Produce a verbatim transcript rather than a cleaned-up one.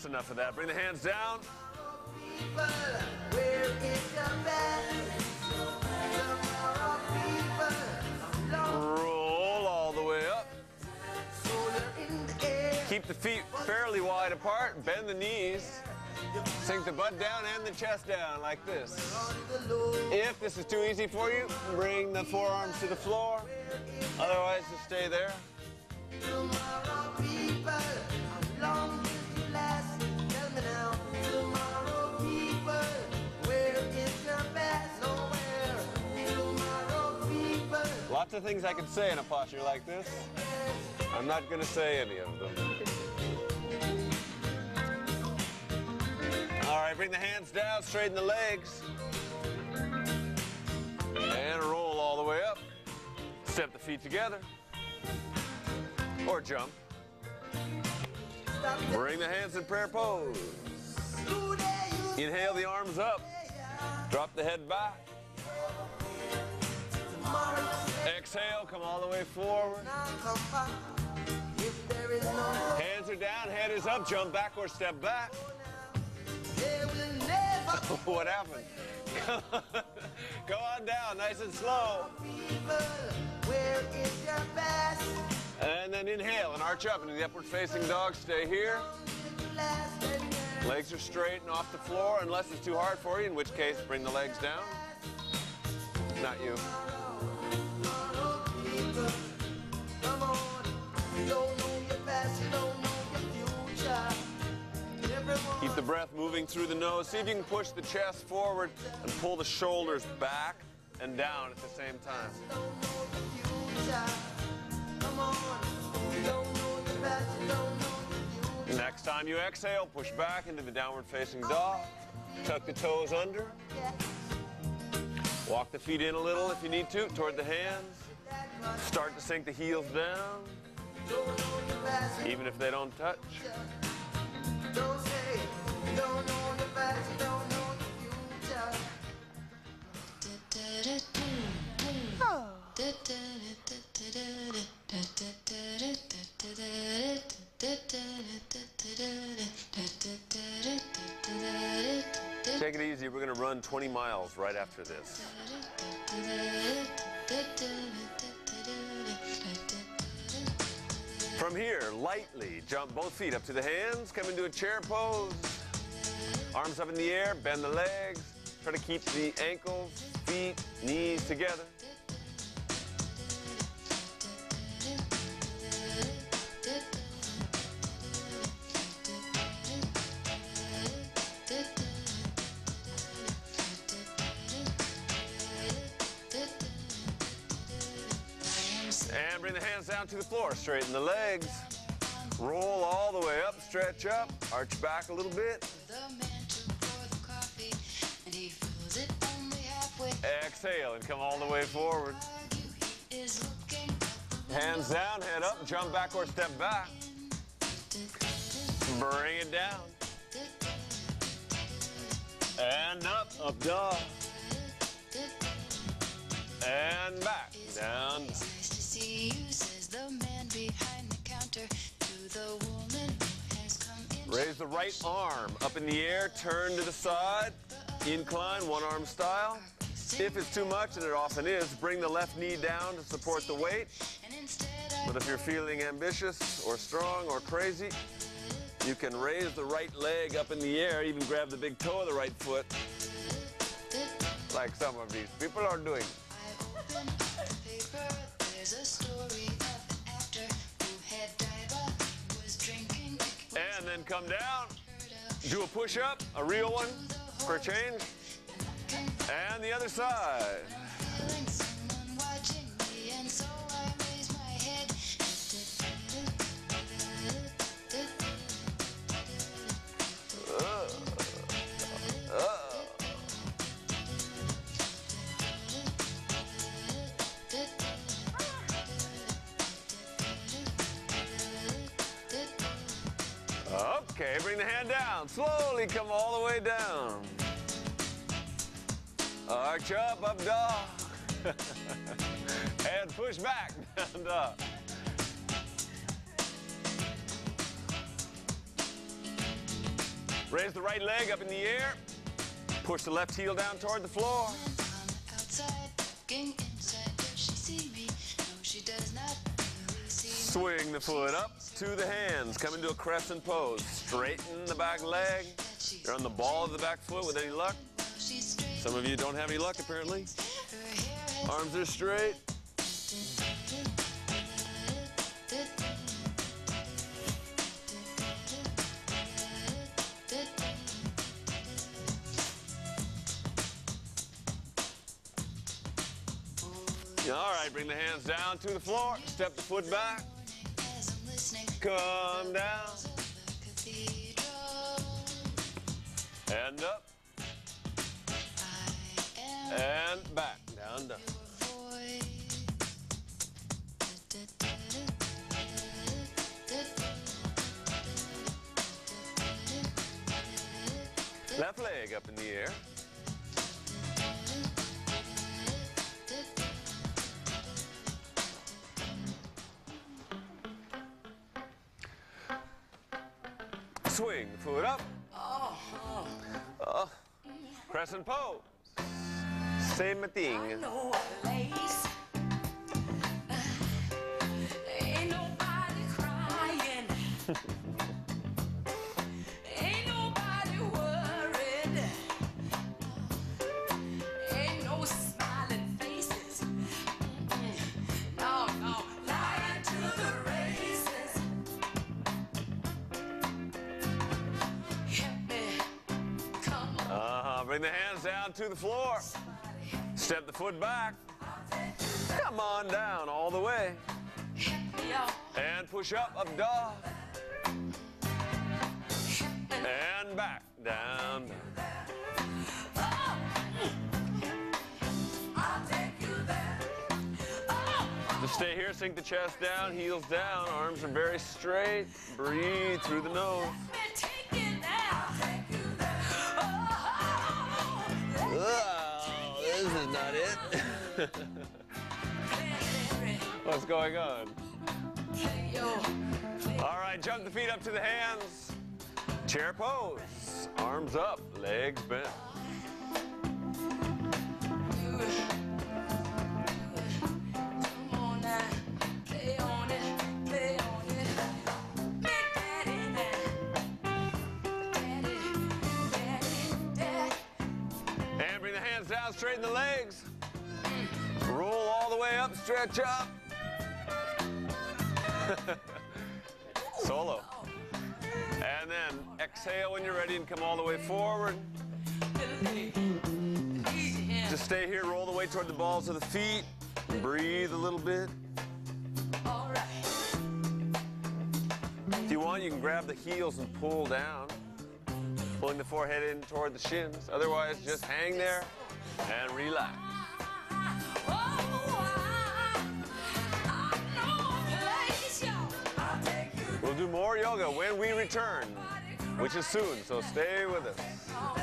That's enough of that. Bring the hands down. Roll all the way up. Keep the feet fairly wide apart. Bend the knees. Sink the butt down and the chest down like this. If this is too easy for you, bring the forearms to the floor. Otherwise, just stay there. Lots of things I could say in a posture like this. I'm not going to say any of them. All right, bring the hands down, straighten the legs. And roll all the way up. Step the feet together. Or jump. Bring the hands in prayer pose. Inhale the arms up. Drop the head back. Exhale, come all the way forward. Hands are down, head is up, jump back or step back. What happened? Go on down, nice and slow. And then inhale and arch up into the upward facing dog. Stay here. Legs are straight and off the floor unless it's too hard for you, in which case bring the legs down. Not you. Keep the breath moving through the nose. See if you can push the chest forward and pull the shoulders back and down at the same time. Next time you exhale, push back into the downward facing dog. Tuck the toes under. Walk the feet in a little if you need to, toward the hands. Start to sink the heels down, even if they don't touch. Take it easy. We're going to run twenty miles right after this. From here, lightly jump both feet up to the hands, come into a chair pose. Arms up in the air, bend the legs. Try to keep the ankles, feet, knees together. And bring the hands down to the floor. Straighten the legs. Roll all the way up. Stretch up. Arch back a little bit. Exhale and come all the way forward. Hands down, head up, jump back or step back. Bring it down. And up, up dog. And back, down. Raise the right arm up in the air, turn to the side, incline, one arm style. If it's too much, and it often is, bring the left knee down to support the weight. But if you're feeling ambitious or strong or crazy, you can raise the right leg up in the air, even grab the big toe of the right foot, like some of these people are doing. And then come down, do a push-up, a real one for a change, and the other side. Uh, uh. Okay, bring the hand down. Slowly come all the way down. Arch up, up dog. And push back, down dog. Raise the right leg up in the air. Push the left heel down toward the floor. Swing the foot up to the hands. Come into a crescent pose. Straighten the back leg. You're on the ball of the back foot with any luck. Some of you don't have any luck, apparently. Arms are straight. All right, bring the hands down to the floor. Step the foot back. Come down. And up. And back. Down, down. Left leg up in the air. Swing, foot up. Oh. Uh, crescent pose. Same thing. I know a place. Uh, ain't nobody crying. Ain't nobody worried. Ain't no smiling faces. No, no, lying to the races. Help me, come on. Uh-huh. Bring the hands down to the floor. Step the foot back. Come on down all the way. And push up, up dog. And back, down, down. Just stay here, sink the chest down, heels down, arms are very straight. Breathe through the nose. This is not it. What's going on? All right, jump the feet up to the hands. Chair pose. Arms up, legs bent. Down, straighten the legs. Roll all the way up, stretch up. Solo. And then exhale when you're ready and come all the way forward. Just stay here, roll the weight toward the balls of the feet. Breathe a little bit. If you want, you can grab the heels and pull down, pulling the forehead in toward the shins. Otherwise, just hang there and relax. We'll do more yoga when we return, which is soon, so stay with us.